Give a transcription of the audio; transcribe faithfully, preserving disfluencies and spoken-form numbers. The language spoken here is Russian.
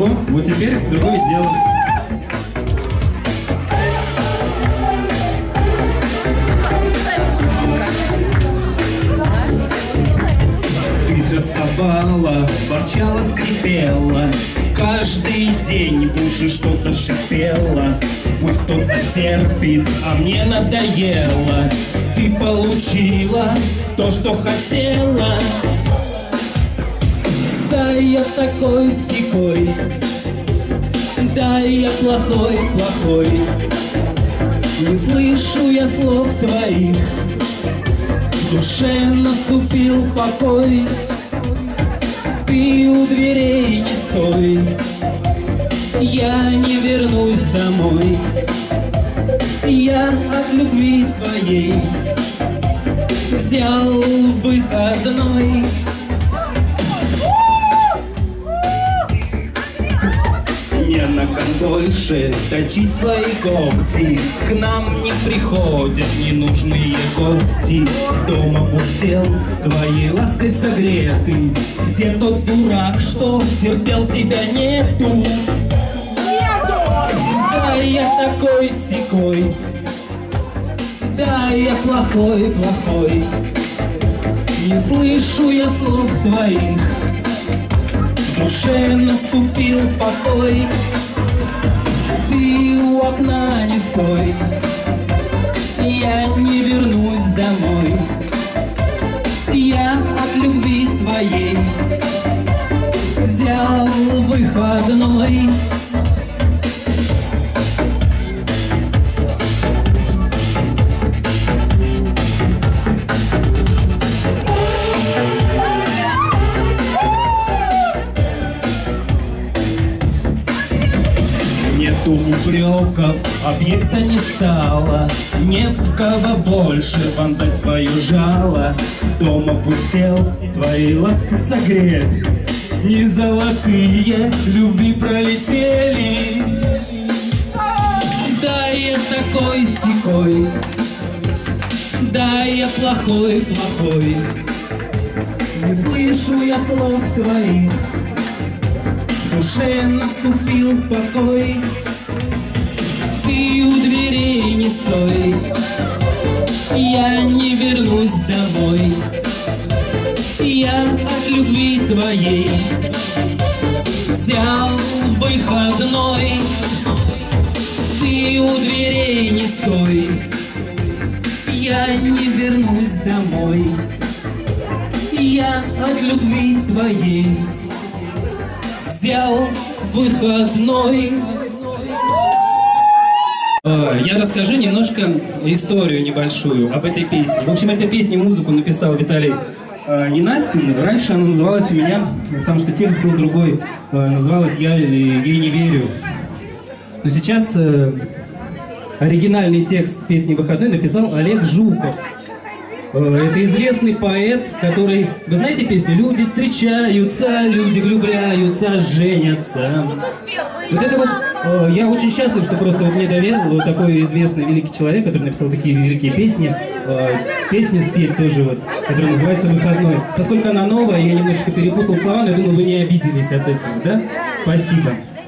вот теперь другое дело. Ты доставала, ворчала, скрипела, каждый день в уши что-то шипело. Пусть кто-то терпит, а мне надоело. Ты получила то, что хотела. Да, я такой-сякой, да, я плохой-плохой. Не слышу я слов твоих, в душе наступил покой. Ты у дверей не стой, я не вернусь домой. Я от любви твоей взял выходной. Не на больше точить свои когти, к нам не приходят ненужные гости. Дома пустел, твоей лаской согретый. Где тот дурак, что терпел, тебя нету? Да, я такой-сякой, да, я плохой-плохой. Не слышу я слов твоих, в душе наступил покой. Ты у окна не стой, я не вернусь домой. Я от любви твоей взял выходной. Нету упреков, объекта не стало, не в кого больше вонзать свое жало. Дом опустел, твоей лаской согрет, не золотые любви пролетели. Да, я такой-сякой, да, я плохой-плохой. Не слышу я слов твоих, в душе наступил покой. Ты у дверей не стой, я не вернусь домой. Я от любви твоей взял выходной. Ты у дверей не стой, я не вернусь домой. Я от любви твоей взял выходной. Я расскажу немножко историю небольшую об этой песне. В общем, этой песне музыку написал Виталий Ненастин. Раньше она называлась у меня, потому что текст был другой, называлась «Я ей не верю». Но сейчас оригинальный текст песни «Выходной» написал Олег Жуков. Это известный поэт, который... Вы знаете песню? Люди встречаются, люди влюбляются, женятся. Вот это вот... Я очень счастлив, что просто вот мне доверил вот такой известный великий человек, который написал такие великие песни. Песню спеть тоже вот, которая называется «Выходной». Поскольку она новая, я немножечко перепутал слова, но я думаю, вы не обиделись от этого, да? Спасибо.